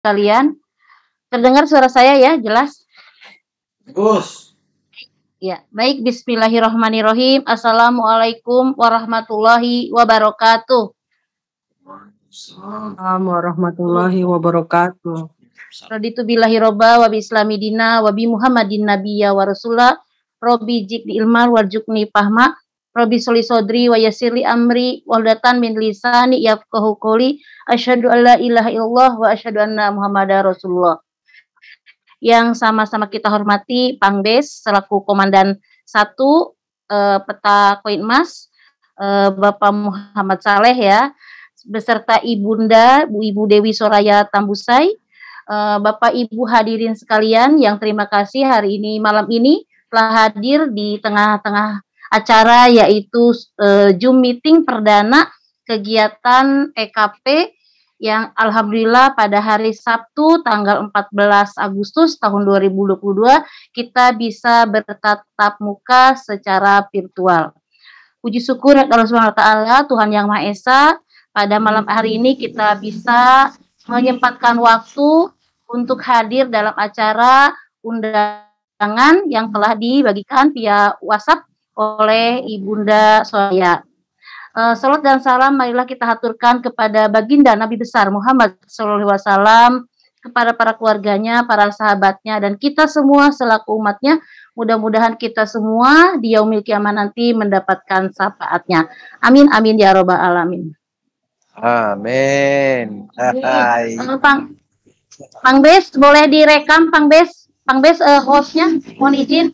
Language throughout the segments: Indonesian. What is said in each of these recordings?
sekalian. Terdengar suara saya ya, jelas? Bagus. Ya, baik. Bismillahirrahmanirrahim. Assalamualaikum warahmatullahi wabarakatuh. Assalamualaikum warahmatullahi wabarakatuh. Raditu billahi robba wa bi islami dina wa bi muhammadin nabiyya wa rasulah. Robi jikni ilman warjukni fahma. Robi soli sodri wa yasirli amri waldatan min lisani yafqahu qoli. Asyhadu an la ilaha illallah wa asyhadu anna muhammadar rasulullah. Yang sama-sama kita hormati Pangbes selaku Komandan 1 Peta Koin Emas, Bapak Muhammad Saleh ya, beserta Ibunda Ibu Dewi Soraya Tambusai, Bapak Ibu hadirin sekalian yang terima kasih hari ini malam ini telah hadir di tengah-tengah acara yaitu Zoom meeting perdana kegiatan EKP yang alhamdulillah pada hari Sabtu tanggal 14 Agustus tahun 2022 kita bisa bertatap muka secara virtual. Puji syukur Allah Subhanahu wa taala, Tuhan Yang Maha Esa, pada malam hari ini kita bisa menyempatkan waktu untuk hadir dalam acara undangan yang telah dibagikan via WhatsApp oleh Ibunda Soraya. Salat dan salam marilah kita haturkan kepada baginda Nabi besar Muhammad SAW, kepada para keluarganya, para sahabatnya, dan kita semua selaku umatnya. Mudah-mudahan kita semua di yaumil kiamah nanti mendapatkan syafaatnya. Amin amin ya robbal alamin. Amin. Pangbes boleh direkam, Pangbes hostnya mohon izin.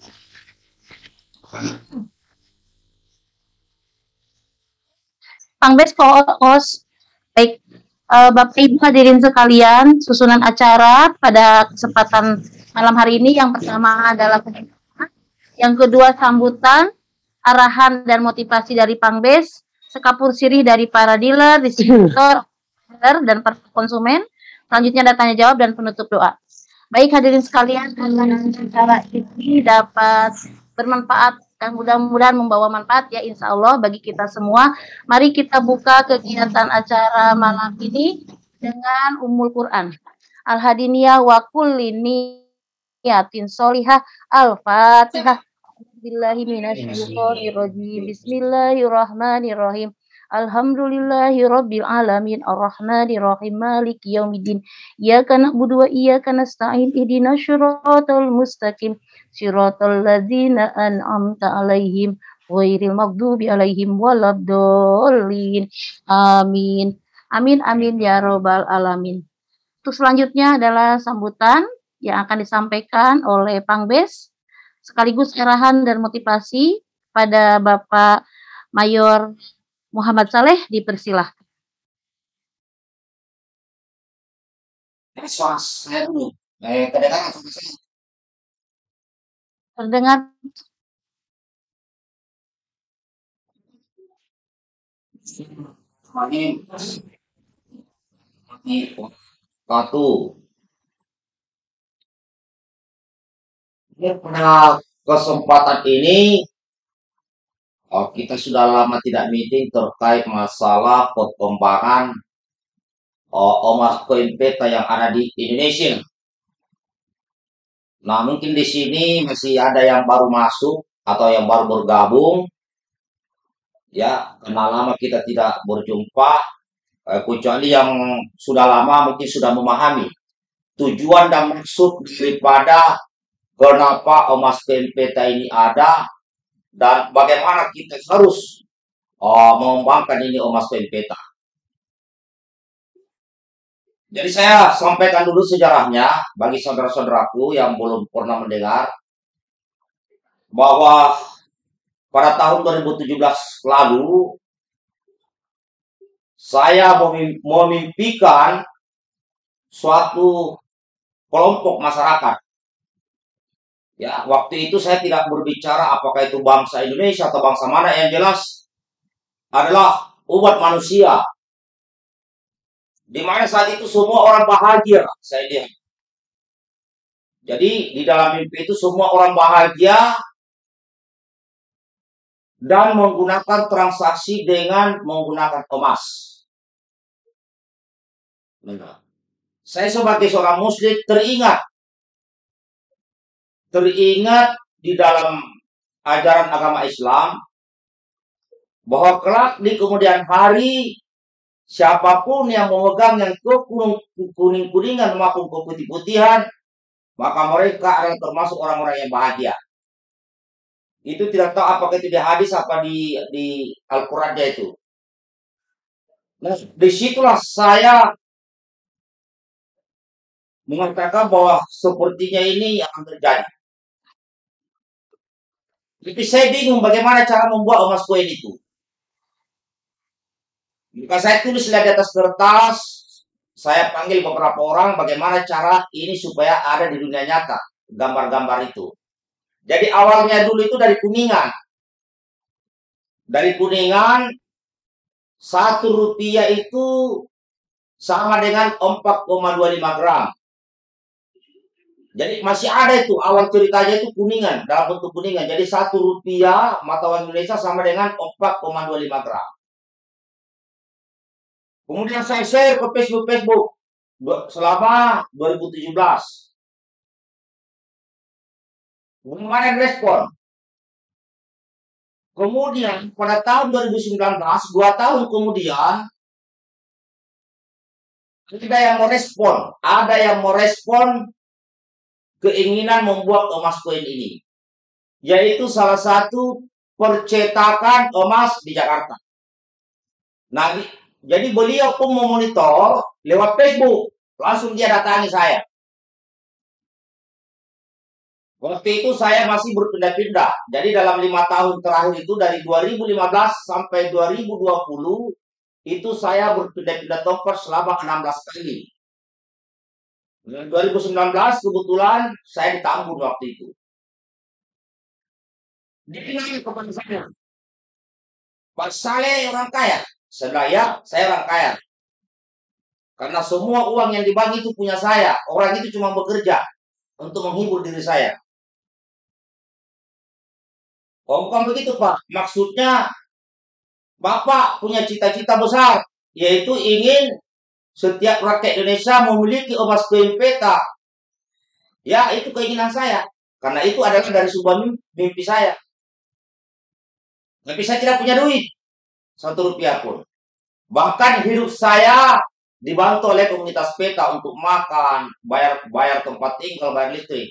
Pangbes host. Baik, Bapak Ibu hadirin sekalian, susunan acara pada kesempatan malam hari ini yang pertama adalah pengumuman, yang kedua sambutan, arahan dan motivasi dari Pangbes, sekapur sirih dari para dealer, distributor, dan para konsumen, selanjutnya ada tanya jawab dan penutup doa. Baik hadirin sekalian, acara ini dapat bermanfaat dan mudah-mudahan membawa manfaat ya insya Allah bagi kita semua. Mari kita buka kegiatan acara malam ini dengan Ummul Quran. Al-Hadiniyah wa kulli niyatin sholihah. Al-Fatihah. Billahi minasyaitonirrajim. Bismillahirrahmanirrahim. Alhamdulillahi rabbil alamin arrahmanir rahim maliki yaumiddin iyyaka na'budu wa iyyaka nasta'in ihdinas siratal mustaqim siratal ladzina an'amta 'alaihim ghairil maghdubi 'alaihim waladdallin. Amin. Amin amin ya robbal alamin. Untuk selanjutnya adalah sambutan yang akan disampaikan oleh Pangbes sekaligus arahan dan motivasi pada Bapak Mayor Muhammad Saleh, dipersilahkan. Terdengar. Pada kesempatan ini kita sudah lama tidak meeting terkait masalah perkembangan Omas Koin Peta yang ada di Indonesia. Nah, mungkin di sini masih ada yang baru masuk atau yang baru bergabung. Ya, karena lama kita tidak berjumpa, kecuali yang sudah lama mungkin sudah memahami tujuan dan maksud daripada kenapa Omas Koin Peta ini ada dan bagaimana kita harus mengembangkan ini Omas Koin Peta. Jadi saya sampaikan dulu sejarahnya bagi saudara-saudaraku yang belum pernah mendengar bahwa pada tahun 2017 lalu saya memimpikan suatu kelompok masyarakat. Ya, waktu itu saya tidak berbicara apakah itu bangsa Indonesia atau bangsa mana, yang jelas adalah umat manusia. Di mana saat itu semua orang bahagia, saya lihat. Jadi di dalam mimpi itu semua orang bahagia dan menggunakan transaksi dengan menggunakan emas. Nah, Saya sebagai seorang muslim teringat di dalam ajaran agama Islam bahwa kelak di kemudian hari siapapun yang memegang yang kuning-kuningan maupun keputih-putihan, maka mereka adalah termasuk orang-orang yang bahagia. Itu tidak tahu apakah itu di hadis apa di Al-Qur'annya itu. Nah, disitulah saya mengatakan bahwa sepertinya ini yang akan terjadi. Tapi saya bingung bagaimana cara membuat emas koin itu. Maka saya tulislah di atas kertas, saya panggil beberapa orang bagaimana cara ini supaya ada di dunia nyata, gambar-gambar itu. Jadi awalnya dulu itu dari Kuningan. Dari Kuningan, 1 rupiah itu sama dengan 4,25 gram. Jadi masih ada itu, awal ceritanya itu Kuningan, dalam bentuk Kuningan. Jadi 1 rupiah mata uang Indonesia sama dengan 4,25 gram. Kemudian saya share ke Facebook selama 2017. Belum ada yang respon. Kemudian pada tahun 2019, 2 tahun kemudian, ada yang merespon. Ada yang merespon keinginan membuat emas koin ini. Yaitu salah satu percetakan emas di Jakarta. Nah, jadi beliau pun memonitor lewat Facebook. Langsung dia datangi saya. Waktu itu saya masih berpindah-pindah. Jadi dalam 5 tahun terakhir itu dari 2015 sampai 2020 itu saya berpindah-pindah tempat selama 16 kali. 2019 kebetulan saya di Tambun waktu itu. Dia nanya kepada saya, Pak Saleh orang kaya. Saya orang kaya. Karena semua uang yang dibagi itu punya saya. Orang itu cuma bekerja untuk menghibur diri saya. Oh, bukan begitu, Pak. Maksudnya, Bapak punya cita-cita besar, yaitu ingin setiap rakyat Indonesia memiliki emas koin peta. Ya, itu keinginan saya. Karena itu adalah dari sebuah mimpi saya. Tapi saya tidak punya duit. 1 rupiah pun. Bahkan hidup saya dibantu oleh komunitas peta untuk makan, bayar tempat tinggal, bayar listrik.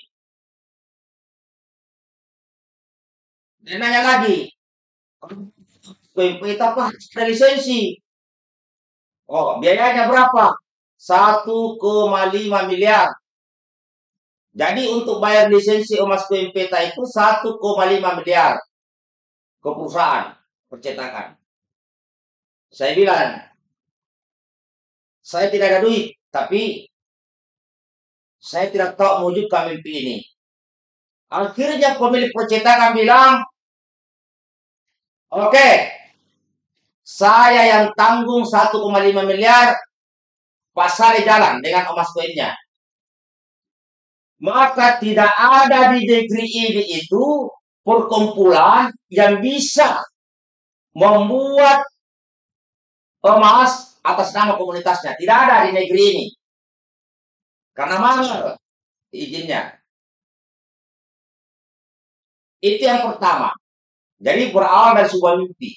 Dia nanya lagi, koin peta apa? Ada lisensi. Oh, biayanya berapa? 1,5 miliar. Jadi untuk bayar lisensi emas koin peta itu 1,5 miliar ke perusahaan percetakan. Saya bilang, saya tidak ada duit, tapi saya tidak tahu mewujudkan mimpi ini. Akhirnya pemilik percetakan bilang, oke, saya yang tanggung 1,5 miliar, pasar jalan dengan emas koinnya. Maka tidak ada di negeri ini itu perkumpulan yang bisa membuat emas atas nama komunitasnya. Tidak ada di negeri ini. Karena mahal izinnya. Itu yang pertama. Jadi berawal dari sebuah mimpi.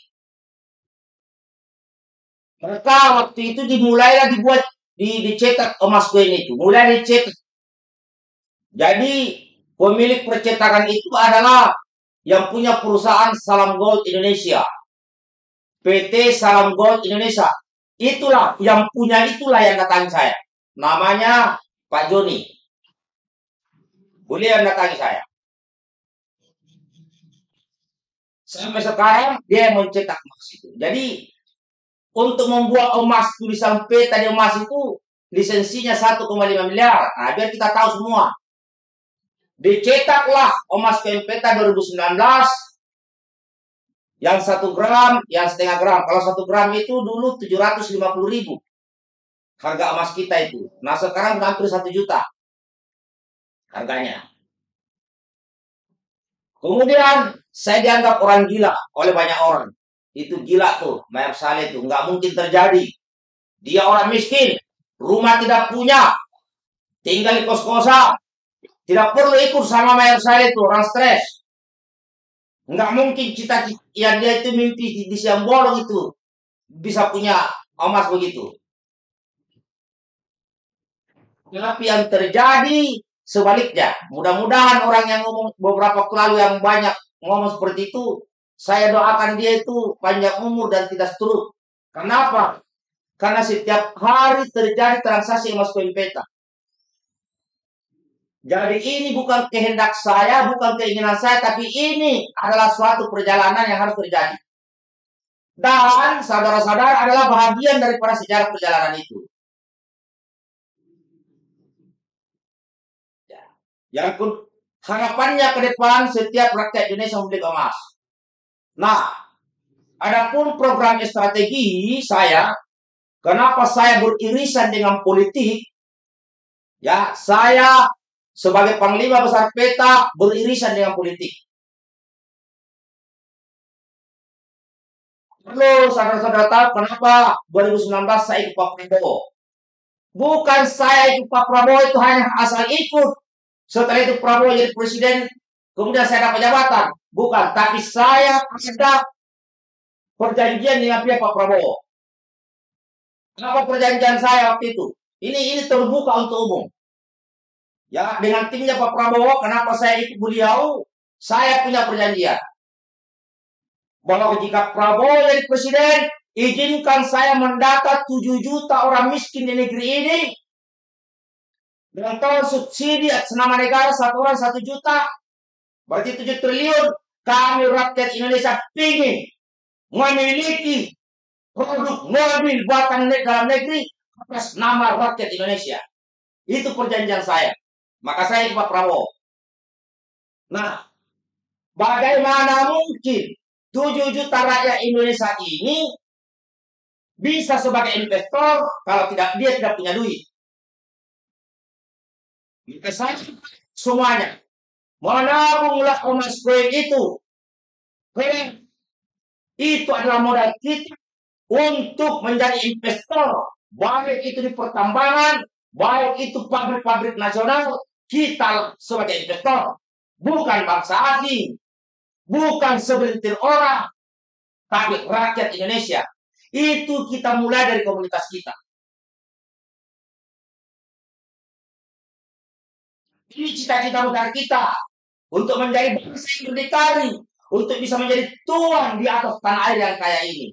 Maka waktu itu dimulailah dibuat, dicetak emas koin itu. Mulai dicetak. Jadi pemilik percetakan itu adalah yang punya perusahaan Salam Gold Indonesia. PT Salam Gold Indonesia. Itulah yang punya, itulah yang datangi saya. Namanya Pak Joni. Beliau yang datangi saya. Sampai sekarang dia mencetak emas itu. Jadi untuk membuat emas tulisan peta di emas itu lisensinya 1,5 miliar. Nah, biar kita tahu semua. Dicetaklah emas koin peta 2019 yang 1 gram, yang setengah gram. Kalau 1 gram itu dulu 750.000 harga emas kita itu. Nah, sekarang hampir 1 juta harganya. Kemudian saya dianggap orang gila oleh banyak orang. Itu gila tuh, Mayor Saleh tuh, nggak mungkin terjadi. Dia orang miskin, rumah tidak punya, tinggal di kos-kosan, tidak perlu ikut sama mayor saya itu orang stres. Nggak mungkin cita-cita ya dia itu mimpi di siang bolong itu bisa punya emas begitu. Tapi yang terjadi sebaliknya. Mudah-mudahan orang yang ngomong beberapa waktu lalu yang banyak ngomong seperti itu, saya doakan dia itu panjang umur dan tidak stroke. Kenapa? Karena setiap hari terjadi transaksi emas koin peta. Jadi ini bukan kehendak saya, bukan keinginan saya, tapi ini adalah suatu perjalanan yang harus terjadi. Dan saudara-saudara adalah bahagian daripada sejarah perjalanan itu. Yang harapannya ke depan setiap rakyat Indonesia memiliki emas. Nah, adapun program strategi saya, kenapa saya beririsan dengan politik? Ya, saya sebagai Panglima Besar Peta beririsan dengan politik. Lalu saudara-saudara tahu kenapa 2019 saya ikut Pak Prabowo? Bukan saya ikut Pak Prabowo itu hanya asal ikut. Setelah itu Prabowo jadi presiden, kemudian saya dapat jabatan. Bukan, tapi saya ada perjanjian dengan pihak Pak Prabowo. Kenapa perjanjian saya waktu itu? Ini terbuka untuk umum. Ya, dengan timnya Pak Prabowo, kenapa saya ikut beliau? Saya punya perjanjian bahwa jika Prabowo jadi presiden, izinkan saya mendata 7 juta orang miskin di negeri ini. Dengan tahun subsidi senama negara 1 orang 1 juta. Berarti 7 triliun. Kami rakyat Indonesia ingin memiliki produk mobil buatan dalam negeri atas nama rakyat Indonesia. Itu perjanjian saya. Maka saya ikut Pak Prabowo. Nah, bagaimana mungkin 7 juta rakyat Indonesia ini bisa sebagai investor kalau dia tidak punya duit? Maka saya semuanya menabunglah emas koin itu. Itu adalah modal kita untuk menjadi investor. Baik itu di pertambangan, baik itu pabrik-pabrik nasional, kita sebagai investor. Bukan bangsa asing, bukan segelintir orang, tapi rakyat Indonesia. Itu kita mulai dari komunitas kita. Ini cita-cita besar kita untuk menjadi bangsa yang berdikari, untuk bisa menjadi tuan di atas tanah air yang kaya ini.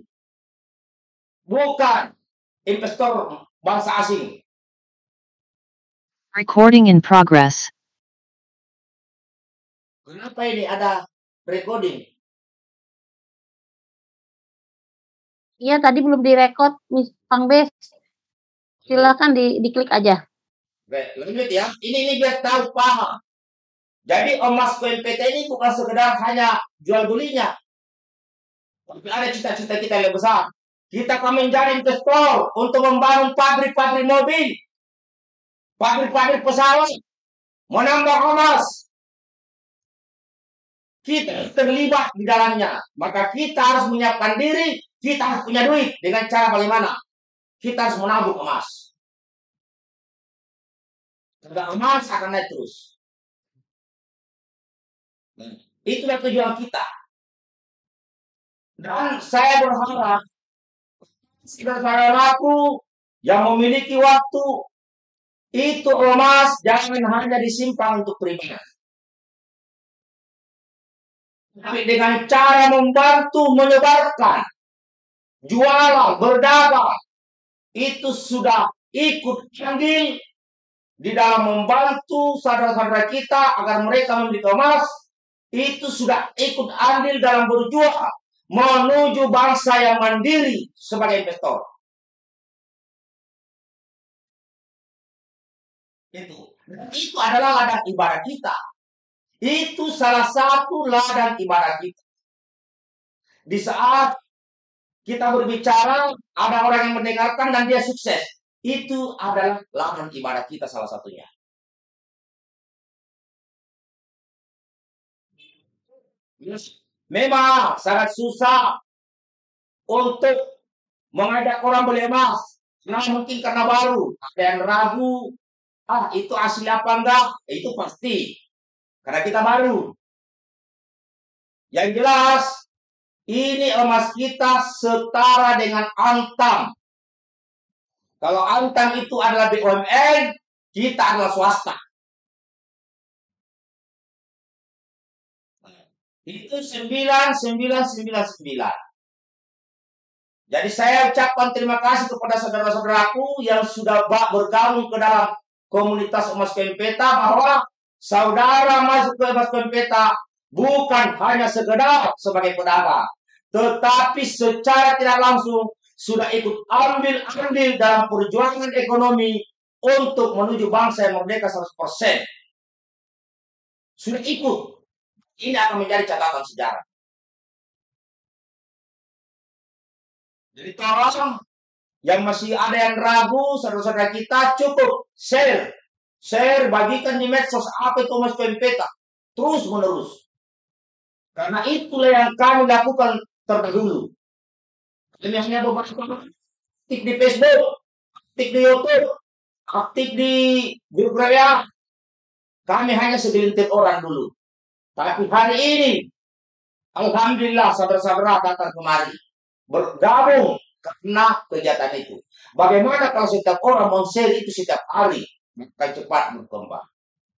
Bukan investor bangsa asing. Recording in progress. Kenapa ini ada recording? Iya, tadi belum direkod, Miss Pang Bes. Silakan diklik aja. Baik, lanjut ya. Ini biar tahu paham. Jadi emas koin PT ini bukan sekedar hanya jual belinya. Tapi ada cita-cita kita yang besar. Kita akan menjadi investor untuk membangun pabrik-pabrik mobil, pabrik-pabrik pesawat, menambah emas. Kita terlibat di dalamnya. Maka kita harus menyiapkan diri, kita harus punya duit. Dengan cara bagaimana? Kita harus menabung emas. Harga emas akan naik terus. Itulah tujuan kita. Dan saya berharap saudara-saudaraku yang memiliki waktu, itu emas jangan hanya disimpan untuk pribadi, tapi dengan cara membantu menyebarkan, jualan, berdagang, itu sudah ikut andil di dalam membantu saudara-saudara kita agar mereka memiliki emas. Itu sudah ikut andil dalam berjuang menuju bangsa yang mandiri sebagai investor. Itu adalah ladang ibadah kita. Itu salah satu ladang ibadah kita. Di saat kita berbicara, ada orang yang mendengarkan dan dia sukses. Itu adalah ladang ibadah kita salah satunya. Memang sangat susah untuk mengajak orang beli emas. Nah, mungkin karena baru, ada yang ragu, itu asli apa enggak? Itu pasti. Karena kita baru. Yang jelas, ini emas kita setara dengan Antam. Kalau Antam itu adalah BUMN, kita adalah swasta. Itu 9999. Jadi saya ucapkan terima kasih kepada saudara-saudaraku yang sudah bergabung ke dalam komunitas emas Pempeta, bahwa saudara masuk ke emas Pempeta bukan hanya sekedar sebagai pedagang, tetapi secara tidak langsung sudah ikut ambil dalam perjuangan ekonomi untuk menuju bangsa yang merdeka 100%. Sudah ikut. Ini akan menjadi catatan sejarah. Jadi tolong yang masih ada yang ragu, saudara-saudara kita, cukup share, bagikan di medsos apa itu emas Pempeta, terus menerus. Karena itulah yang kami lakukan terdahulu. Ini hanya beberapa aktif di Facebook, aktif di YouTube, aktif di grup raya. Kami hanya segelintir orang dulu. Tapi hari ini, alhamdulillah saudara-saudara datang kemari, bergabung karena kegiatan itu. Bagaimana kalau setiap orang men-share itu setiap hari, akan cepat berkembang.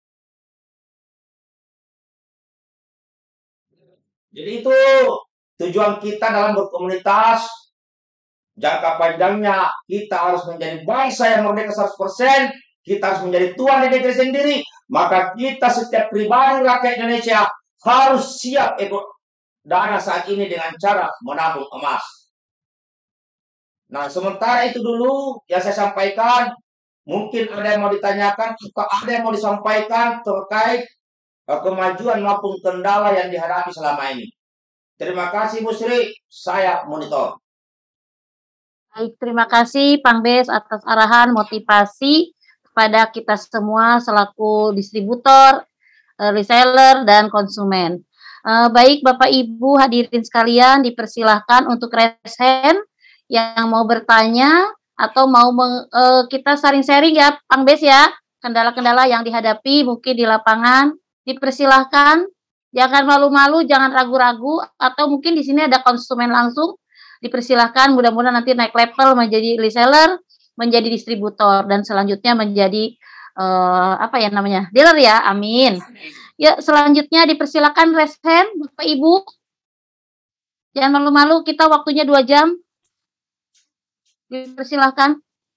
Jadi itu tujuan kita dalam berkomunitas. Jangka panjangnya kita harus menjadi bangsa yang merdeka 100%. Kita harus menjadi tuan di negeri sendiri. Maka kita setiap pribadi rakyat Indonesia harus siap dana saat ini dengan cara menabung emas. Nah, sementara itu dulu yang saya sampaikan. Mungkin ada yang mau ditanyakan atau ada yang mau disampaikan terkait kemajuan maupun kendala yang dihadapi selama ini. Terima kasih Bu Sri, saya monitor. Baik, terima kasih Pang Bes atas arahan motivasi kepada kita semua selaku distributor, reseller, dan konsumen. Baik Bapak Ibu hadirin sekalian, dipersilahkan untuk raise hand yang mau bertanya atau mau kita sharing-sharing ya Pang Bes ya, kendala-kendala yang dihadapi mungkin di lapangan, dipersilahkan. Jangan malu-malu, jangan ragu-ragu, atau mungkin di sini ada konsumen langsung, dipersilahkan. Mudah-mudahan nanti naik level menjadi reseller, menjadi distributor, dan selanjutnya menjadi dealer ya. Amin. Ya, selanjutnya dipersilahkan raise hand, Bapak Ibu. Jangan malu-malu, kita waktunya 2 jam. Dipersilahkan.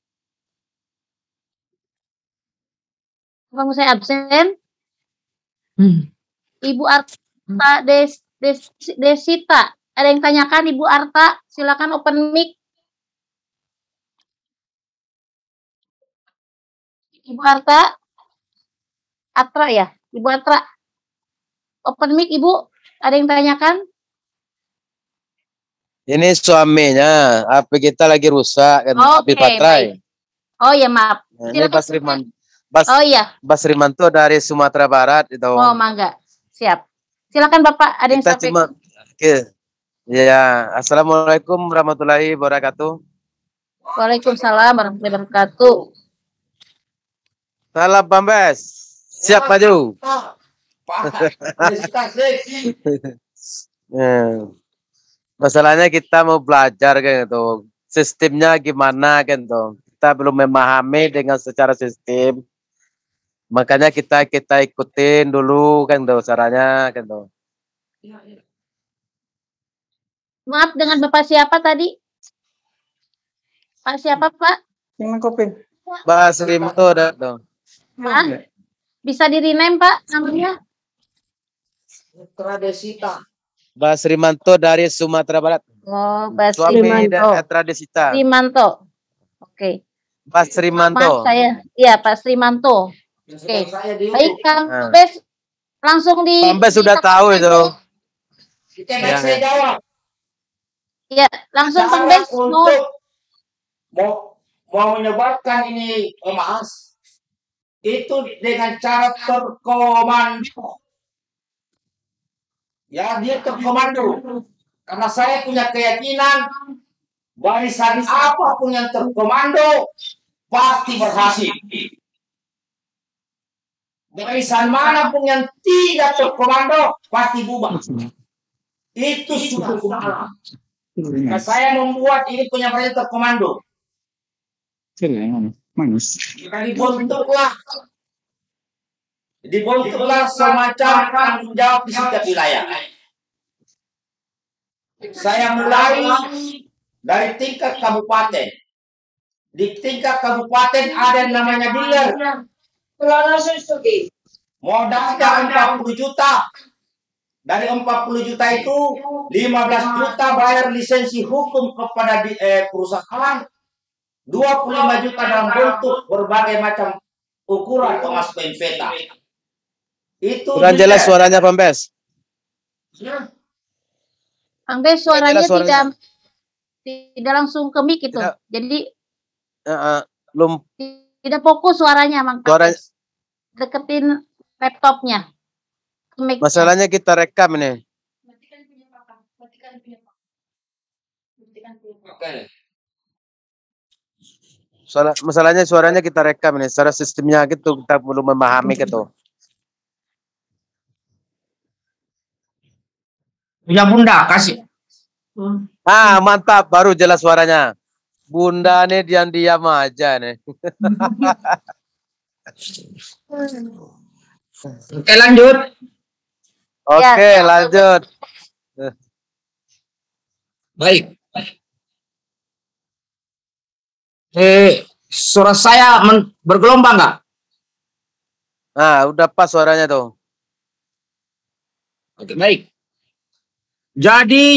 Kamu saya absen. Ibu Arta Desita, ada yang tanyakan Ibu Arta? Silakan open mic. Ibu Arta, Atra ya, Ibu Atra. Open mic Ibu, ada yang tanyakan? Ini suaminya, HP kita lagi rusak kan, HP baterai. Oh ya maaf. Ini Bas Rimanto dari Sumatera Barat itu. Oh mangga, siap. Silakan Bapak, ada yang sampaikan. Ya, assalamualaikum warahmatullahi wabarakatuh. Waalaikumsalam warahmatullahi wabarakatuh. Salam Pambes, siap maju. Masalahnya kita mau belajar kan itu, sistemnya gimana kan tuh. Kita belum memahami dengan secara sistem. Makanya kita ikutin dulu kan tuh caranya kan tuh. Maaf, dengan Bapak siapa tadi? Pak siapa Pak? Yang kopi. Bas Rimanto tuh. Pak, bisa di rename Pak namanya? Tradisita. Bas Rimanto dari Sumatera Barat. Oh, Bas Rimanto. Tradisita. Rimanto. Oke. Bas Rimanto. Maaf saya. Iya, Pak Rimanto. Oke. Baik, Kang Bes, langsung di. Kang Bes sudah tahu itu. Saya jawab. Ya, langsung Kang Bes mau menyebabkan ini emas itu dengan cara terkomando. Ya, dia terkomando. Karena saya punya keyakinan barisan apapun yang terkomando pasti berhasil. Barisan manapun yang tidak terkomando pasti bubar. Itu sudah hukum alam. Nah, saya membuat ini punya barisan terkomando. Dibentuklah semacam tanggung jawab di setiap wilayah. Saya mulai dari tingkat kabupaten. Di tingkat kabupaten ada yang namanya dealer. Modalnya 40 juta. Dari 40 juta itu 15 juta bayar lisensi hukum kepada perusahaan. 25 juta dalam bentuk berbagai macam ukuran emas pempeta. Itu kurang jelas suaranya, Pembes. Pembes suaranya tidak langsung ke mic itu. Tidak. Jadi Belum tidak fokus suaranya, Mang Pembes. Deketin laptopnya. masalahnya kita rekam ini. Oke. Masalahnya suaranya kita rekam ini. Secara sistemnya gitu kita belum memahami gitu. Ya Bunda kasih. Mantap, baru jelas suaranya. Bunda nih diam-diam aja nih. Oke, lanjut. Oke, lanjut. Baik. Suara saya bergelombang nggak? Udah pas suaranya tuh. Oke, baik. Jadi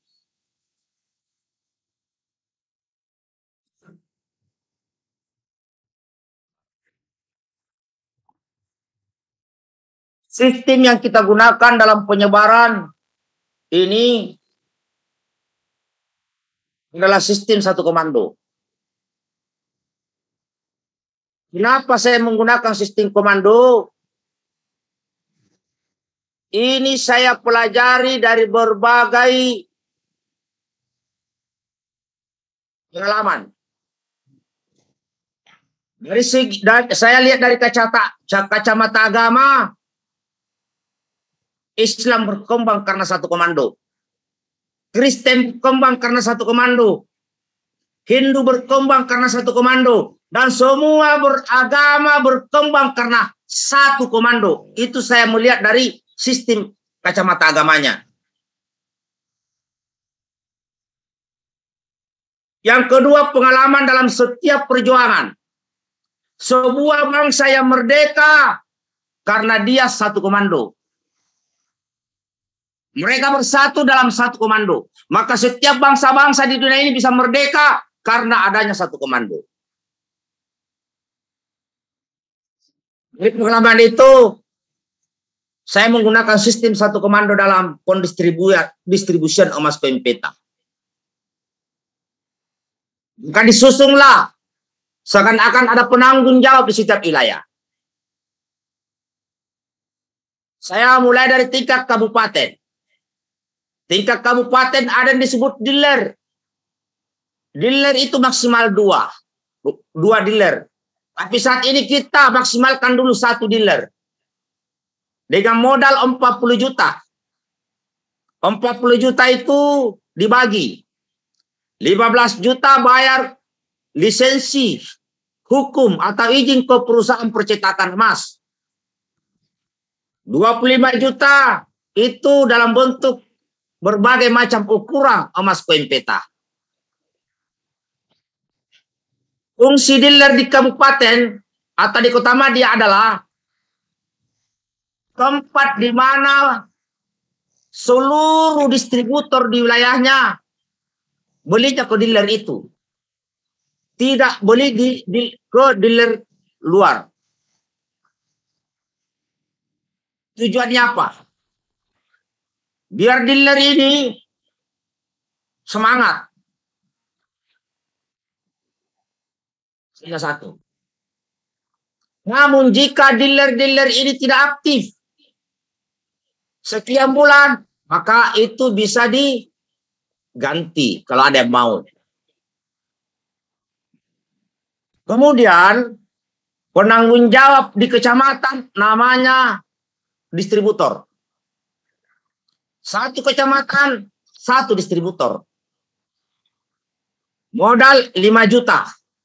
sistem yang kita gunakan dalam penyebaran ini adalah sistem satu komando. Kenapa saya menggunakan sistem komando? Ini saya pelajari dari berbagai pengalaman. Saya lihat dari kacamata agama, Islam berkembang karena satu komando. Kristen berkembang karena satu komando. Hindu berkembang karena satu komando. Dan semua beragama berkembang karena satu komando. Itu saya melihat dari sistem kacamata agamanya. Yang kedua, pengalaman dalam setiap perjuangan. Sebuah bangsa yang merdeka karena dia satu komando. Mereka bersatu dalam satu komando. Maka setiap bangsa-bangsa di dunia ini bisa merdeka karena adanya satu komando. Dari pengalaman itu, saya menggunakan sistem satu komando dalam pendistribusian emas pempeta. Maka disusunglah seakan-akan ada penanggung jawab di setiap wilayah. Saya mulai dari tingkat kabupaten. Tingkat kabupaten ada yang disebut dealer. Dealer itu maksimal dua dealer. Tapi saat ini kita maksimalkan dulu satu dealer. Dengan modal 40 juta. 40 juta itu dibagi. 15 juta bayar lisensi hukum atau izin ke perusahaan percetakan emas. 25 juta itu dalam bentuk berbagai macam ukuran emas pempeta. Fungsi dealer di kabupaten atau di kota Madia adalah tempat di mana seluruh distributor di wilayahnya belinya ke dealer itu. Tidak beli ke dealer luar. Tujuannya apa? Biar dealer ini semangat. Salah satu. Namun jika dealer-dealer ini tidak aktif sekian bulan, maka itu bisa diganti kalau ada yang mau. Kemudian Penanggung jawab di kecamatan namanya distributor. Satu kecamatan, satu distributor. Modal 5 juta.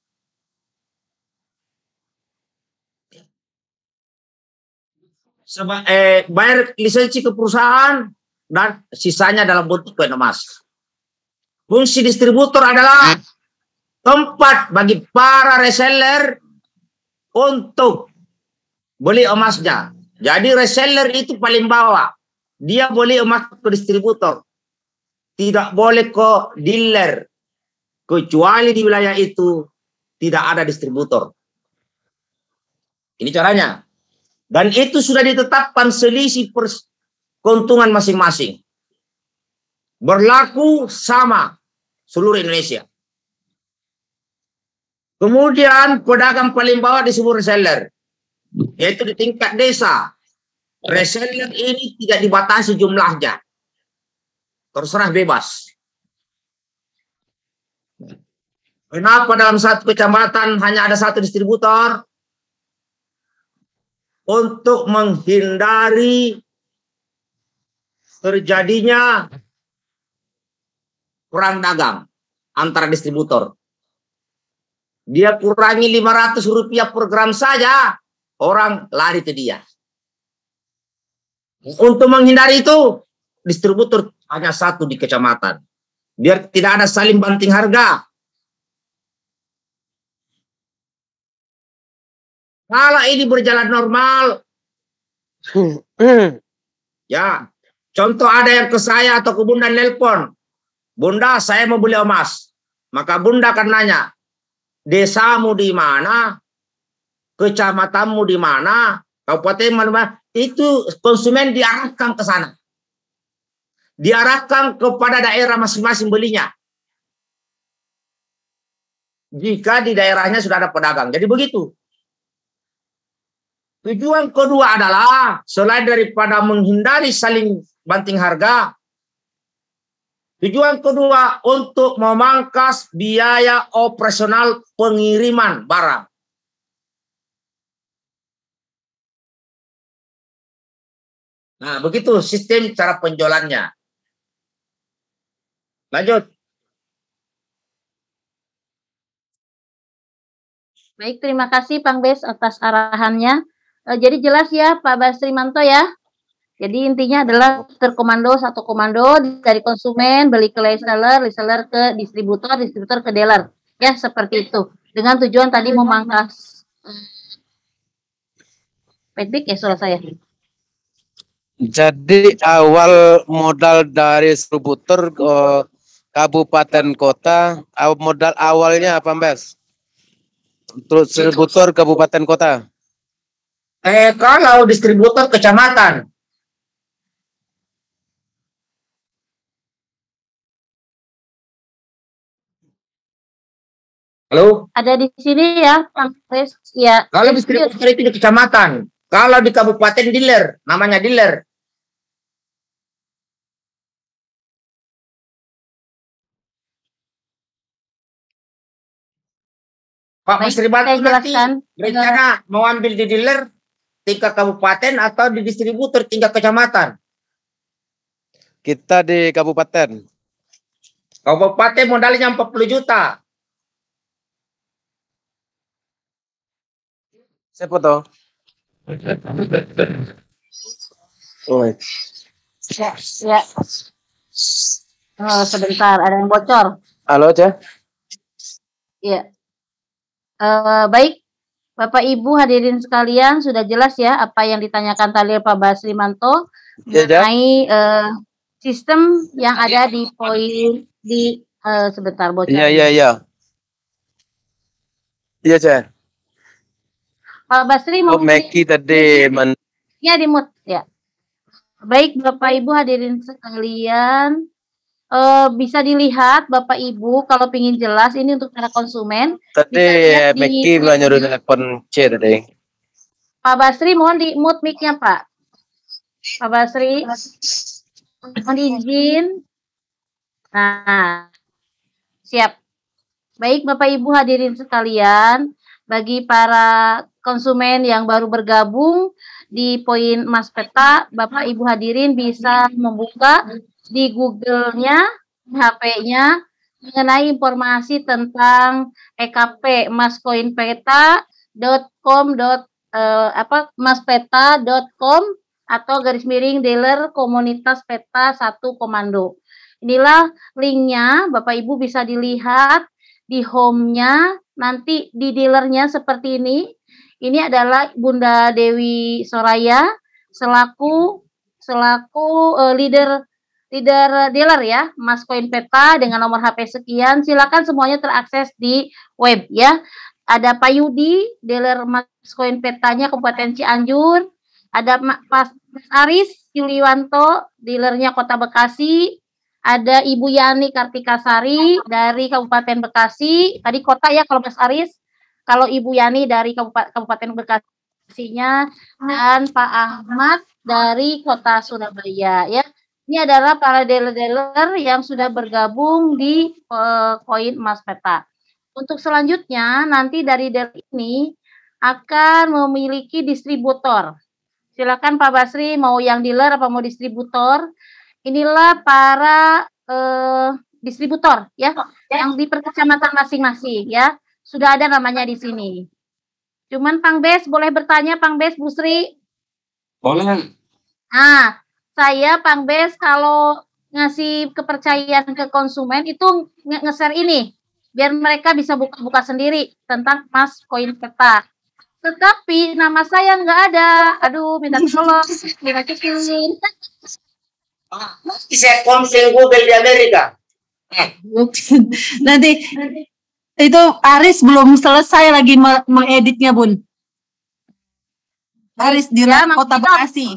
Bayar lisensi ke perusahaan dan sisanya dalam bentuk koin emas. Fungsi distributor adalah tempat bagi para reseller untuk beli emasnya. Jadi reseller itu paling bawah. Dia beli emas ke distributor. Tidak boleh ke dealer. Kecuali di wilayah itu tidak ada distributor. Ini caranya. Dan itu sudah ditetapkan selisih keuntungan masing-masing. Berlaku sama seluruh Indonesia. Kemudian pedagang paling bawah disebut reseller. Yaitu di tingkat desa. Reseller ini tidak dibatasi jumlahnya. Terserah bebas. Kenapa dalam satu kecamatan hanya ada satu distributor? Untuk menghindari terjadinya perang dagang antara distributor. Dia kurangi Rp500 per gram saja, orang lari ke dia. Untuk menghindari itu, distributor hanya satu di kecamatan. Biar tidak ada saling banting harga. Kalau ini berjalan normal, ya, contoh ada yang ke saya atau ke Bunda nelpon, Bunda saya mau beli emas, maka Bunda akan nanya, desamu di mana, kecamatanmu di mana, kabupaten mana, itu konsumen diarahkan ke sana, diarahkan kepada daerah masing-masing belinya. Jika di daerahnya sudah ada pedagang, jadi begitu. Tujuan kedua adalah selain daripada menghindari saling banting harga, tujuan kedua untuk memangkas biaya operasional pengiriman barang. Nah, begitu sistem cara penjualannya. Lanjut. Baik, terima kasih Bang Bes atas arahannya. Jadi jelas ya Pak Basrimanto ya. Jadi intinya adalah terkomando satu komando dari konsumen beli ke reseller, reseller ke distributor, distributor ke dealer. Ya seperti itu. Dengan tujuan tadi memangkas baik ya suara saya. Jadi awal modal dari distributor ke kabupaten kota, modal awalnya apa Mbak? Terus distributor kabupaten kota. Kalau distributor kecamatan. Halo? Ada di sini ya, Bang Bes. Ya. Kalau distributor itu di kecamatan. Kalau di kabupaten dealer, namanya dealer. Pak Basrimanto nanti rencana mau ambil di dealer tingkat kabupaten atau di distributor tingkat kecamatan? Kita di kabupaten. Kabupaten modalnya 40 juta. Siapa toh? Oh. Ya. Oh, sebentar, ada yang bocor. Halo, Cah. Iya. Baik, Bapak Ibu hadirin sekalian, sudah jelas ya apa yang ditanyakan tadi Pak Basrimanto mengenai sistem yang ada di poin di sebentar bocor. Iya. Iya, Cah. Pak Basri mau Meki tadi ya di mute ya. Baik, Bapak Ibu hadirin sekalian, bisa dilihat Bapak Ibu kalau ingin jelas ini untuk para konsumen. Tadi Meki bilang nyuruh telepon C tadi. Pak Basri mohon di mute mic-nya Pak. Pak Basri mohon izin. Nah, siap. Baik Bapak Ibu hadirin sekalian, bagi para konsumen yang baru bergabung di Poin Emas Peta, Bapak Ibu hadirin bisa membuka di Google-nya, HP-nya, mengenai informasi tentang EKP emaskoinpeta.com maspeta.com atau _dealer komunitas peta 1 komando. Inilah linknya, Bapak Ibu bisa dilihat di home-nya, nanti di dealernya seperti ini. Ini adalah Bunda Dewi Soraya selaku leader dealer ya, Mas Koin Peta dengan nomor HP sekian. Silakan semuanya terakses di web ya. Ada Pak Yudi, dealer Mas Koin Petanya Kabupaten Cianjur. Ada Mas Aris Yuliwanto, dealernya Kota Bekasi. Ada Ibu Yani Kartikasari dari Kabupaten Bekasi. Tadi kota ya kalau Mas Aris. Kalau Ibu Yani dari Kabupaten Bekasinya. Dan Pak Ahmad dari Kota Surabaya ya. Ini adalah para dealer-dealer yang sudah bergabung di Koin Emas Peta. Untuk selanjutnya, nanti dari dealer ini akan memiliki distributor. Silakan Pak Basri, mau yang dealer apa mau distributor? Inilah para distributor ya, yang di perkecamatan masing-masing ya. Sudah ada namanya di sini. Cuman Pang Bes, boleh bertanya Pang Bes, Bu Sri? Boleh. Nah, saya Pang Bes kalau ngasih kepercayaan ke konsumen itu nge-share ini. Biar mereka bisa buka-buka sendiri tentang Mas Koin Peta. Tetapi nama saya nggak ada. Aduh, minta tolong. Dimasukin. Bisa konsen Google di Amerika. Nanti itu Aris belum selesai lagi mengeditnya, Bun. Aris di Kota Bekasi.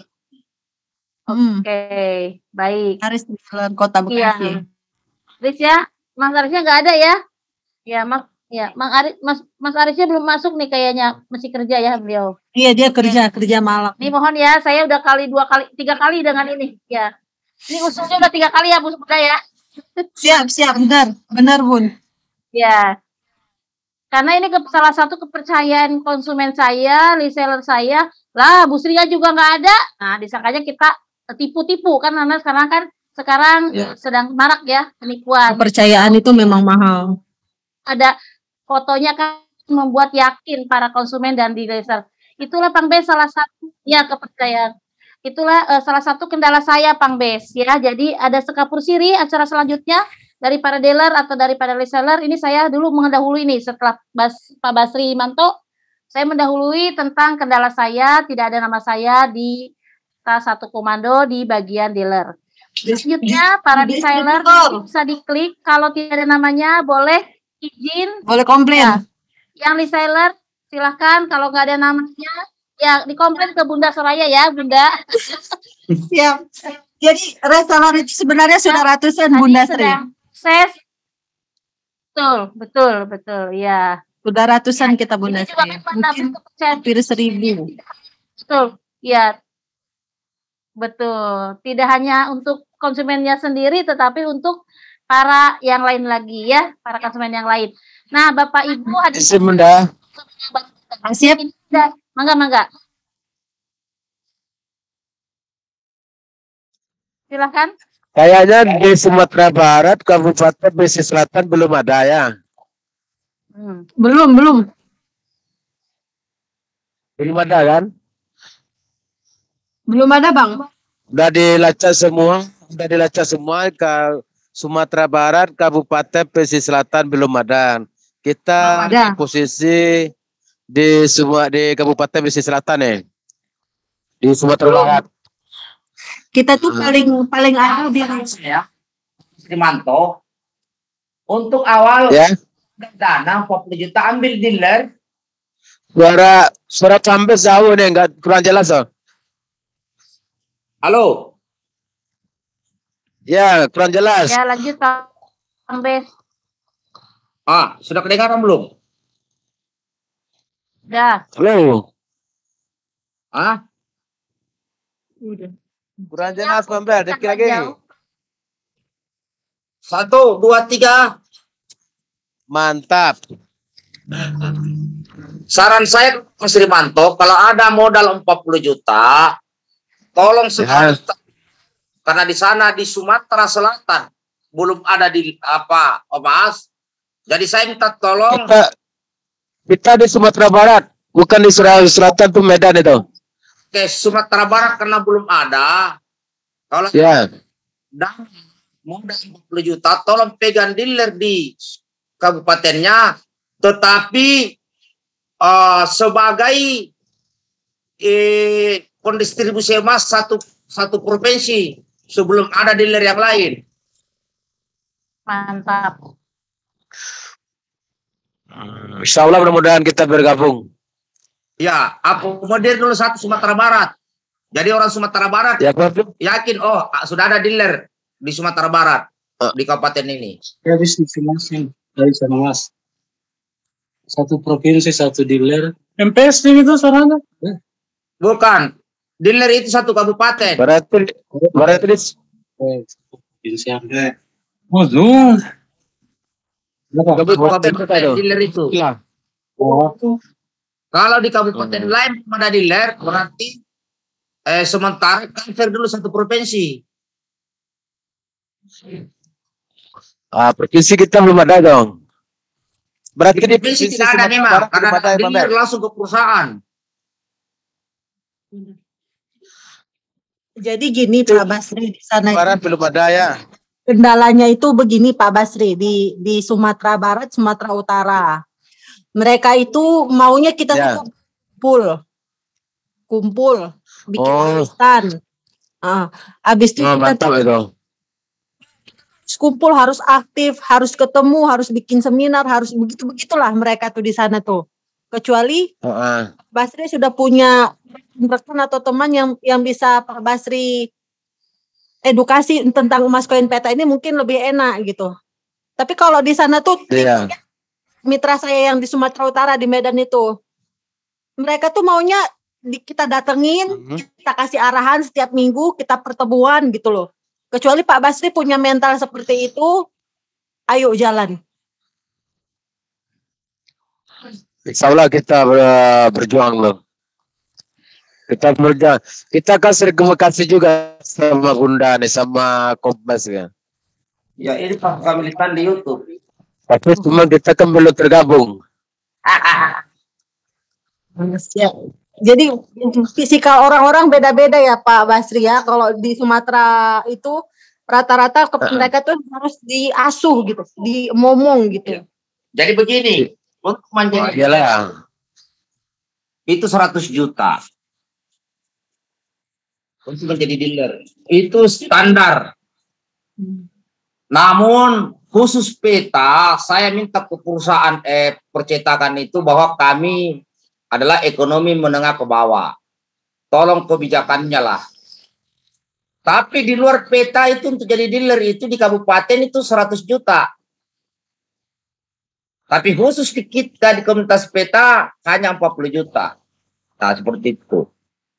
Oke, baik. Aris di Kota Bekasi. Aris ya, Mas Arisnya nggak ada ya? Ya, Mas Arisnya belum masuk nih kayaknya, masih kerja ya beliau. Iya, dia kerja malam. Nih mohon ya, saya udah 3 kali dengan ini ya. Ini usulnya udah 3 kali ya Bu Suda ya. Siap, benar Bun. Ya. Karena ini salah satu kepercayaan konsumen saya, reseller saya, lah Bu Sri juga nggak ada. Nah, disangkanya kita tipu-tipu kan, karena sekarang sedang marak ya penipuan. Kepercayaan itu memang mahal. Ada fotonya kan membuat yakin para konsumen dan reseller. Itulah Pang Bes salah satu ya kepercayaan. Itulah salah satu kendala saya Pang Bes ya. Jadi ada sekapur siri acara selanjutnya dari para dealer atau dari para reseller. Ini saya dulu mendahului nih setelah Pak Basri Manto. Saya mendahului tentang kendala saya, tidak ada nama saya di satu komando di bagian dealer. Selanjutnya para desainer bisa diklik, kalau tidak ada namanya boleh izin, boleh komplain ya. Yang reseller silahkan, kalau nggak ada namanya ya dikomplain ke Bunda Soraya ya Bunda. Siap. Jadi reseller itu sebenarnya sudah ratusan Bunda Sri. Betul ya. Sudah ratusan ya, kita Bunda Sri. Mungkin hampir 1000. Betul ya. Betul. Tidak hanya untuk konsumennya sendiri, tetapi untuk para yang lain lagi ya, para konsumen yang lain. Nah, Bapak Ibu hadirin. Bunda. Siap. Mangga. Silakan. Kayaknya di Sumatera Barat, Kabupaten Pesisir Selatan belum ada ya. Belum. Belum ada kan? Belum ada Bang. Udah dilacak semua ke Sumatera Barat, Kabupaten Pesisir Selatan belum ada. Kita posisi di Kabupaten Pesisir Selatan nih. Di Sumatera Barat. Kita tuh paling ada di ya. Manto. Untuk awal ya. Dana 40 juta ambil dealer. Suara sampai jauh nih, enggak kurang jelas oh. Halo. Ya, kurang jelas. Ya, lanjut Bang Bes. Sudah kedengaran belum? Udah. Halo. Udah. Kurang jelas, Bang Bes. Dikit lagi. 1, 2, 3. Mantap. Saran saya Mas Rimanto, kalau ada modal 40 juta, tolong karena di sana di Sumatera Selatan belum ada di Mas. Jadi saya minta tolong. Kita di Sumatera Barat, bukan di Sulawesi Selatan tuh Medan itu. Oke, Sumatera Barat karena belum ada. Kalau dan modal 40 juta, tolong pegang dealer di kabupatennya, tetapi sebagai pendistribusi emas satu provinsi sebelum ada dealer yang lain. Mantap. Insya Allah mudah-mudahan kita bergabung. Ya, akomodir dulu satu Sumatera Barat. Jadi orang Sumatera Barat yakin, sudah ada dealer di Sumatera Barat di kabupaten ini. Ya bisa masing dari sana Mas. Satu provinsi satu dealer. MPS gitu sarana? Bukan. Dealer itu satu kabupaten. Berarti provinsi yang kabupaten dealer itu. Kalau di kabupaten lain ada dealer, berarti sementara transfer dulu satu provinsi. Provinsi kita belum ada dong. Berarti di provinsi tidak ada memang, karena dealer langsung ke perusahaan. Jadi gini Pak Basri, di sana belum ada ya. Kendalanya itu begini Pak Basri, di Sumatera Barat, Sumatera Utara. Mereka itu maunya kita kumpul, bikin arisan. Habis itu kita kumpul harus aktif, harus ketemu, harus bikin seminar, harus begitulah mereka tuh di sana tuh. Kecuali Basri sudah punya rekan atau teman yang bisa Pak Basri edukasi tentang emas koin peta ini mungkin lebih enak gitu. Tapi kalau di sana tuh mitra saya yang di Sumatera Utara di Medan itu, mereka tuh maunya kita datengin, kita kasih arahan setiap minggu, kita pertemuan gitu loh. Kecuali Pak Basri punya mental seperti itu, ayo jalan. Insya Allah kita berjuang loh. Kita kan sering komunikasi juga sama Bunda nih, sama Kompas kan. Ya ini Pak kami lihat di YouTube. Tapi cuma kita kan belum tergabung. Jadi fisikal orang-orang beda-beda ya Pak Basri ya. Kalau di Sumatera itu rata-rata mereka tuh harus diasuh gitu, dimomong gitu. Jadi begini, untuk menjadi itu 100 juta. Untuk menjadi dealer itu standar. Namun khusus peta, saya minta ke perusahaan percetakan itu bahwa kami adalah ekonomi menengah ke bawah. Tolong kebijakannya lah. Tapi di luar peta itu untuk jadi dealer itu di kabupaten itu 100 juta. Tapi khusus di kita di komunitas peta hanya 40 juta. Nah seperti itu.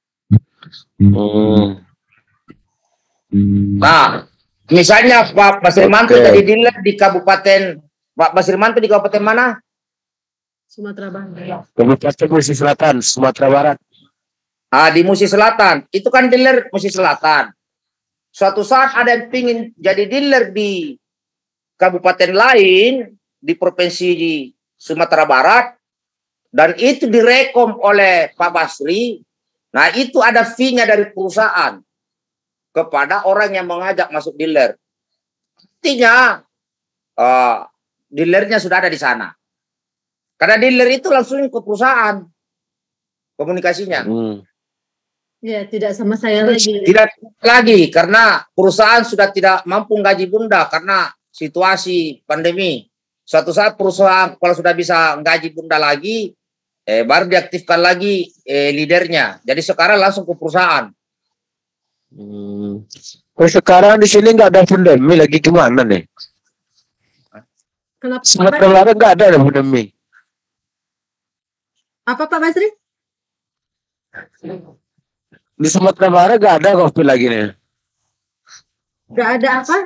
Nah, misalnya Pak Basrimanto jadi dealer di kabupaten, Pak Basrimanto di kabupaten mana? Sumatera Barat. Kabupaten Musi Selatan, Sumatera Barat. Di Musi Selatan, itu kan dealer Musi Selatan. Suatu saat ada yang ingin jadi dealer di kabupaten lain, di provinsi di Sumatera Barat, dan itu direkom oleh Pak Basri. Nah itu ada fee-nya dari perusahaan kepada orang yang mengajak masuk dealer. Artinya dealernya sudah ada di sana. Karena dealer itu langsung ke perusahaan komunikasinya. Ya, tidak sama saya lagi. Tidak lagi karena perusahaan sudah tidak mampu gaji Bunda karena situasi pandemi. Suatu saat perusahaan kalau sudah bisa gaji Bunda lagi, baru diaktifkan lagi leadernya. Jadi sekarang langsung ke perusahaan. Sekarang di sini nggak ada pandemi lagi, gimana nih? Kenapa? Sumatera Barat nggak ada pandemi. Apa Pak Basri? Di Sumatera Barat nggak ada COVID lagi nih. Nggak ada apa?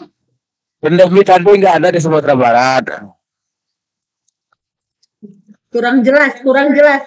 Pandemi tadi nggak ada di Sumatera Barat. Kurang jelas, kurang jelas.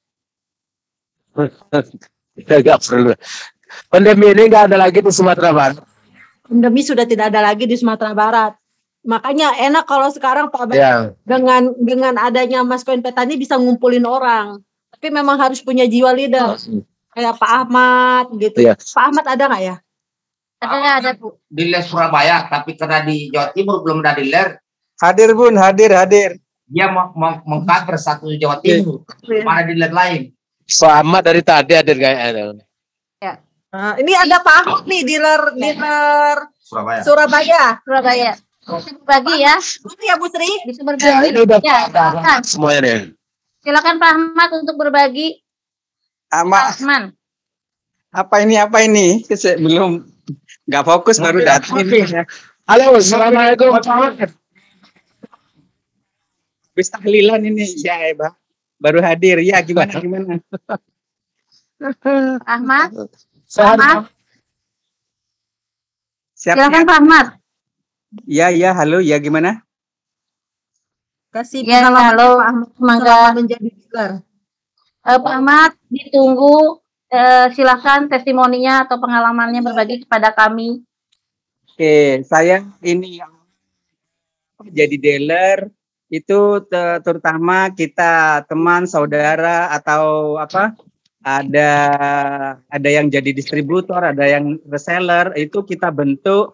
Nggak perlu. Pandemi ini nggak ada lagi di Sumatera Barat. Pandemi sudah tidak ada lagi di Sumatera Barat. Makanya enak kalau sekarang Pak Abang Ya. dengan adanya Mas Koin Peta ini bisa ngumpulin orang. Tapi memang harus punya jiwa leader. Kayak Pak Ahmad gitu. Iya. Pak Ahmad ada nggak ya? Ada Bu. Dealer Surabaya, tapi karena di Jawa Timur belum ada dealer, Hadir Bun, hadir. dia mengcover satu Jawa Timur, mana dealer lain. Pak Ahmad dari tadi hadir kayaknya. Nah, ini ada Pak Ahmad nih, dealer Surabaya. Surabaya. Bisa berbagi ya. Betul ya Bu Sri? Bisa berbagi. Ya, ini udah Ya, silakan. semuanya nih. Silakan Pak Ahmad untuk berbagi. Ama, Pak Ahmad. apa ini? Saya belum nggak fokus baru datang ini. Halo, assalamualaikum. Habis tahlilan ini ya, Bang. Baru hadir. Ya, gimana? Ahmad. Sehat. Ahmad. Silakan Siap. Pak Ahmad. Ya, halo. Ya, gimana? Kasih Ya, pengalaman halo. Pak Ahmad Semoga selama menjadi dealer. Pak Ahmad ditunggu. Silakan testimoninya atau pengalamannya berbagi kepada kami. Oke, saya ini jadi dealer itu terutama kita teman saudara atau apa ada yang jadi distributor, ada yang reseller, itu kita bentuk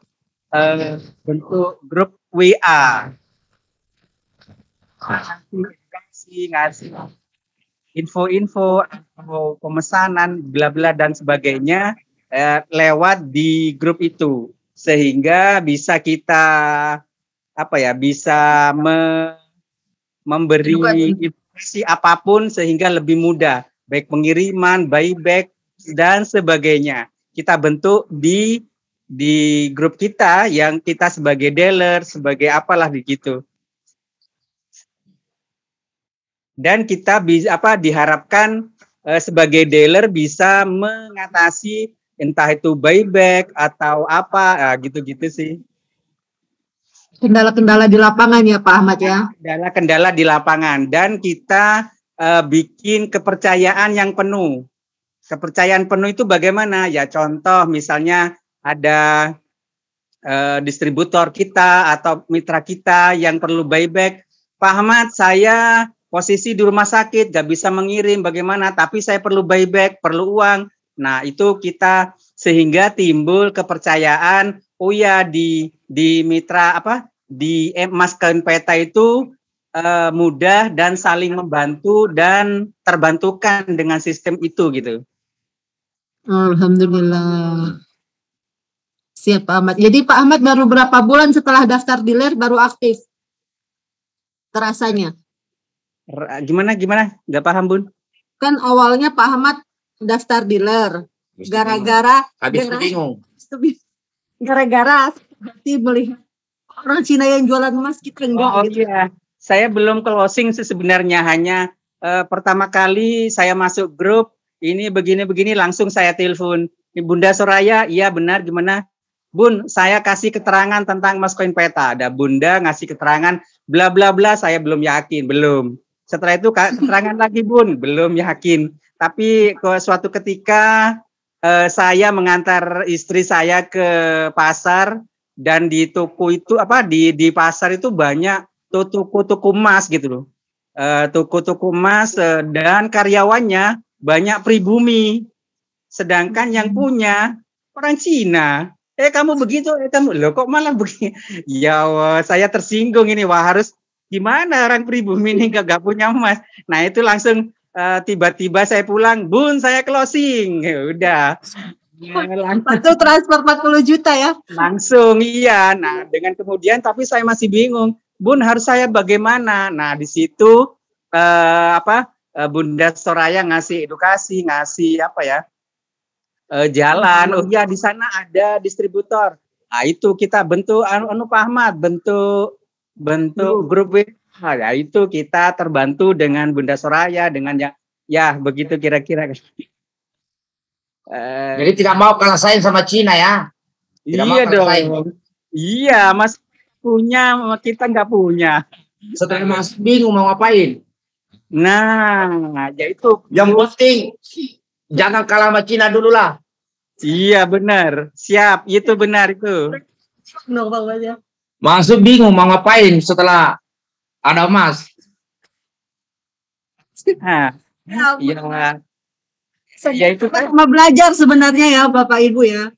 grup WA, ngasih info-info atau pemesanan bla bla dan sebagainya lewat di grup itu, sehingga bisa kita bisa memberi informasi apapun sehingga lebih mudah, baik pengiriman, buyback dan sebagainya. Kita bentuk di grup kita yang kita sebagai dealer, sebagai apalah begitu. Dan kita diharapkan sebagai dealer bisa mengatasi entah itu buyback atau apa gitu-gitu sih. Kendala-kendala di lapangan ya Pak Ahmad ya. Kendala di lapangan, dan kita bikin kepercayaan yang penuh. Kepercayaan penuh itu bagaimana? Ya contoh misalnya ada distributor kita atau mitra kita yang perlu buyback. Pak Ahmad, saya posisi di rumah sakit, gak bisa mengirim, bagaimana? Tapi saya perlu buyback, perlu uang. Nah itu kita sehingga timbul kepercayaan. Oh ya, di mitra di Mas Koin Peta itu mudah dan saling membantu dan terbantukan dengan sistem itu gitu. Alhamdulillah. Siap Pak Ahmad. Jadi Pak Ahmad baru berapa bulan setelah daftar dealer baru aktif? Terasanya? Gimana? Gak paham Bun? Kan awalnya Pak Ahmad daftar dealer. Gara-gara bingung. Gara-gara berarti melihat orang Cina yang jualan emas kita enggak gitu. Iya. Saya belum closing sebenarnya, hanya pertama kali saya masuk grup ini begini langsung saya telepon. Bunda Soraya, iya benar, gimana? Bun, saya kasih keterangan tentang Mas Koin Peta. Ada Bunda ngasih keterangan bla bla bla, saya belum yakin, belum. Setelah itu keterangan lagi Bun, belum yakin. Tapi suatu ketika saya mengantar istri saya ke pasar, dan di toko itu di pasar itu banyak toko-toko emas gitu loh. Toko-toko emas dan karyawannya banyak pribumi. Sedangkan yang punya orang Cina. Kamu begitu, kamu loh kok malah begini. Ya wah, saya tersinggung ini, wah harus gimana orang pribumi ini gak punya emas. Nah itu langsung tiba-tiba saya pulang, Bun saya closing. Ya udah. Itu transfer 40 juta ya? Langsung iya. Nah dengan kemudian tapi saya masih bingung, Bun harus saya bagaimana? Nah di situ Bunda Soraya ngasih edukasi, ngasih jalan. Oh ya di sana ada distributor. Nah itu kita bentuk Pak Ahmad, bentuk grup WA. Ya itu kita terbantu dengan Bunda Soraya, dengan ya begitu kira-kira. Jadi tidak mau kalah saing sama Cina ya? Iya dong. Iya, Mas punya, kita nggak punya. Setelah Mas bingung mau ngapain? Nah, ya itu. Yang penting jangan kalah sama Cina dulu lah. Iya benar. Siap, itu benar itu. Masuk bingung mau ngapain setelah ada emas. Nah, iya. Ya itu kan. Sama belajar sebenarnya ya Bapak Ibu ya.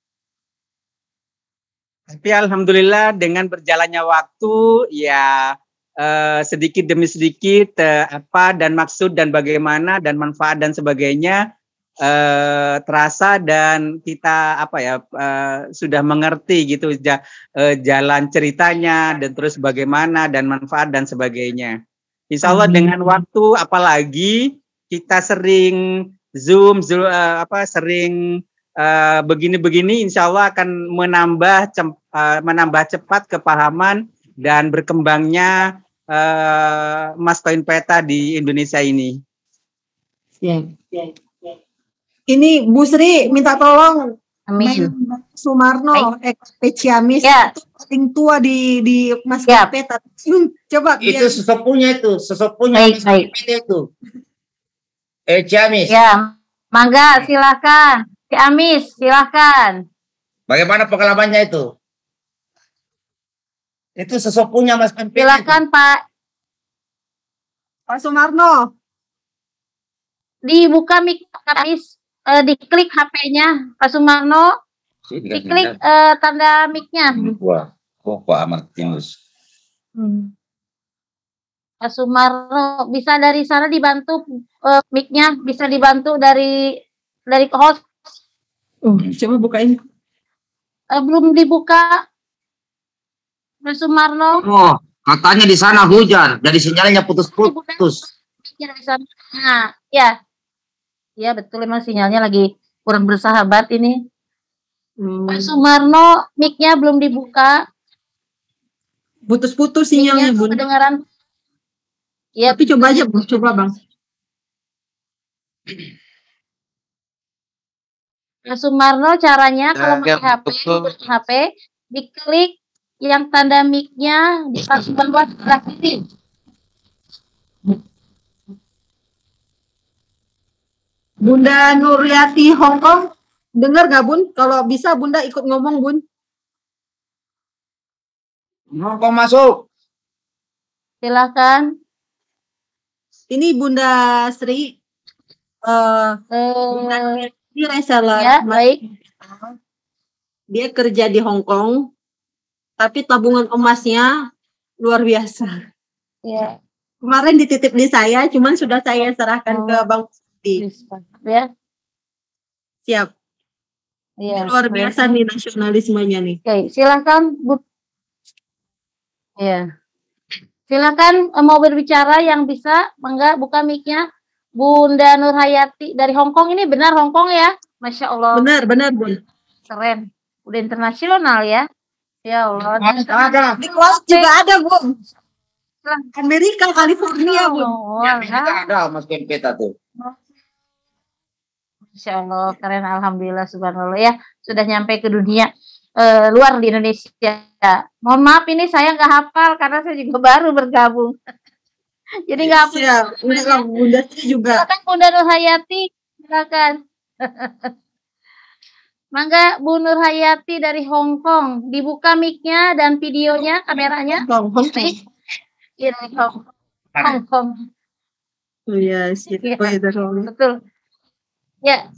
Tapi alhamdulillah dengan berjalannya waktu ya sedikit demi sedikit apa dan maksud dan bagaimana dan manfaat dan sebagainya terasa dan kita apa ya sudah mengerti gitu jalan ceritanya dan terus bagaimana dan manfaat dan sebagainya. Insya Allah dengan waktu apalagi kita sering Zoom sering begini-begini insya Allah akan menambah cepat kepahaman dan berkembangnya Mas Koin Peta di Indonesia ini. Ya. Ini Bu Sri minta tolong Amin. Sumarno Ciamis Ya. itu paling tua di Mas Koin Peta. Coba Itu sesepuhnya Baik. itu. Ciamis. Ya, mangga silakan. Ciamis, silakan. Bagaimana pengalamannya itu? Itu sesepuhnya Mas Koin Peta. Silakan Pak. Pak Sumarno. Dibuka mic Ciamis, diklik HP-nya Pak Sumarno, diklik tanda mic-nya. Wah, kok Martinus. Pak Sumarno bisa dari sana dibantu mic-nya, bisa dibantu dari host. Coba bukain. Belum dibuka. Pak Sumarno. Oh, katanya di sana hujan, jadi sinyalnya putus-putus. Dari sana. Nah, ya. Ya, betul emang sinyalnya lagi kurang bersahabat ini. Pak Sumarno, mic-nya belum dibuka. Putus-putus sinyalnya, Bu. Kedengaran. Ya, tapi coba aja, Bu. Coba, Bang. Pak Sumarno caranya kalau pakai HP, diklik yang tanda mic-nya di bawah sebelah kiri. Bunda Nuryati Hongkong, dengar nggak Bun? Kalau bisa Bunda ikut ngomong Bun. Hongkong masuk. Silakan. Ini Bunda Sri. Bunda Nuryati reseller. Ya, baik. Dia kerja di Hongkong, tapi tabungan emasnya luar biasa. Ya. Kemarin dititip di saya, cuman sudah saya serahkan ke Bang Sudi. Ya. Siap. Ya. Luar biasa nih nasionalismenya nih. Oke, silakan Bu. Ya. Silakan mau berbicara yang bisa, mangga buka mic-nya. Bunda Nurhayati dari Hongkong, ini benar Hongkong ya? Masya Allah. Benar Bun. Keren. Udah internasional ya. Ya Allah. Ada. Di kelas juga ada Bun. Amerika, California Bun. Ada Mas Koin Peta tuh. Masya Allah, keren. Alhamdulillah, subhanallah ya. Sudah nyampe ke dunia luar di Indonesia. Mohon maaf ini saya nggak hafal karena saya juga baru bergabung. Jadi nggak hafal. Ya, Bunda Sri juga. Silakan Bunda Nurhayati, silakan. Mangga Bu Nurhayati dari Hong Kong, dibuka mic-nya dan videonya, kameranya. Iya, dari Hong Kong. Oh iya, betul. Ya.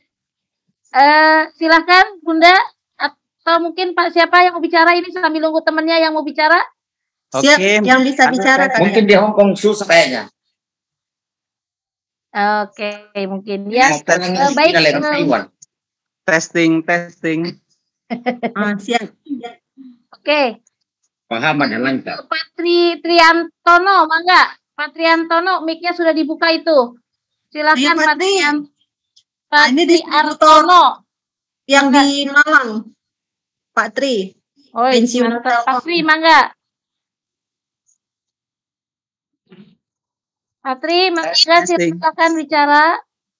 Silakan Bunda, atau mungkin Pak siapa yang mau bicara ini sambil nunggu temannya yang mau bicara? Siap, yang bisa bicara. Mungkin di Hong Kong susah kayaknya. Oke, mungkin ya. Baik. Testing. Siap. Oke. Pahaman yang lancar. Pak Triantono, mangga. Pak Triantono, mic-nya sudah dibuka itu. Silakan Pak Triantono. Pak Triantono. Yang di Malang. Pak Tri. Oh, Pak Tri, mangga. Pak Tri, mangga silakan bicara.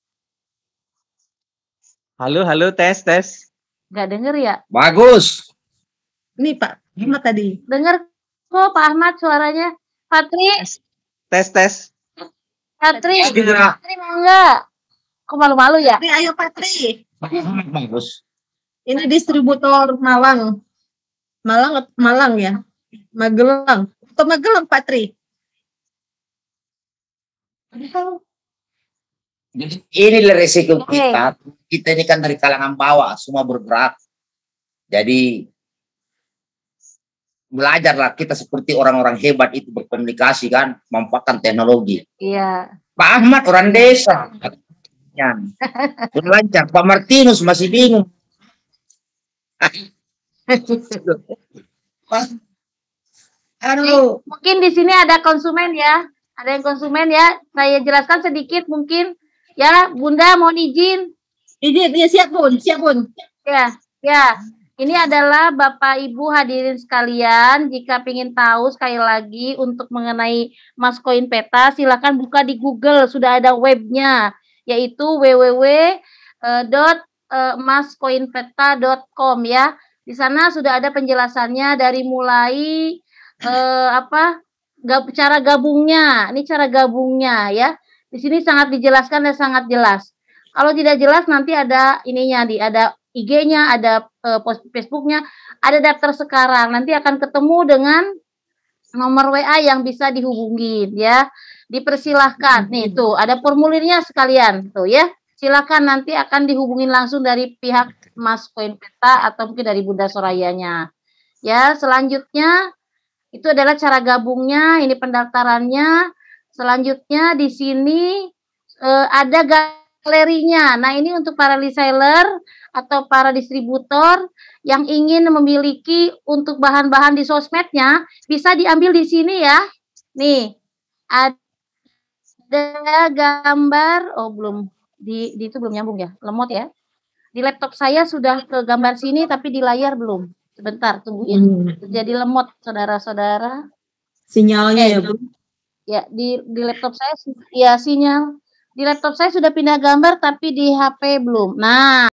Halo, tes. Nggak denger ya? Bagus. Ini Pak Ahmad tadi. Dengar kok Pak Ahmad suaranya. Pak Tri. Tes. Patri, Segera. Patri mau nggak? Kok malu-malu ya? Patri, ayo Patri. Bagus. Ini distributor Malang. Malang ya. Magelang. Atau Magelang Patri. Jadi ini resiko Oke. kita. Kita ini kan dari kalangan bawah, semua bergerak. Jadi belajarlah kita seperti orang-orang hebat itu berkomunikasi kan, memanfaatkan teknologi. Iya. Pak Ahmad orang desa. Sudah lancar. Pak Martinus masih bingung. Aduh. Mungkin di sini ada konsumen ya. Ada yang konsumen ya. Saya jelaskan sedikit mungkin. Ya, Bunda mohon izin. Izin, ya siap Bun, siap Bun. Ya, ya. Ini adalah Bapak Ibu hadirin sekalian. Jika ingin tahu sekali lagi untuk mengenai Maskoin Peta, silakan buka di Google. Sudah ada webnya, yaitu www.maskoinpeta.com ya. Di sana sudah ada penjelasannya dari mulai cara gabungnya. Ini cara gabungnya ya. Di sini sangat dijelaskan dan sangat jelas. Kalau tidak jelas nanti ada ininya, ada IG-nya, ada post Facebook-nya, ada daftar sekarang. Nanti akan ketemu dengan nomor WA yang bisa dihubungin ya. Dipersilahkan. Nih tuh, ada formulirnya sekalian tuh ya. Silakan nanti akan dihubungin langsung dari pihak Maskoin Peta atau mungkin dari Bunda Sorayanya. Ya, selanjutnya itu adalah cara gabungnya, ini pendaftarannya. Selanjutnya di sini ada galerinya. Nah, ini untuk para reseller atau para distributor yang ingin memiliki untuk bahan-bahan di sosmednya, bisa diambil di sini ya. Nih, ada gambar, oh belum, di itu belum nyambung ya, lemot ya. Di laptop saya sudah ke gambar sini, tapi di layar belum. Sebentar, tungguin. Jadi lemot, saudara-saudara. Sinyalnya ya Bu. Ya, di laptop saya ya sinyal. Di laptop saya sudah pindah gambar tapi di HP belum. Nah,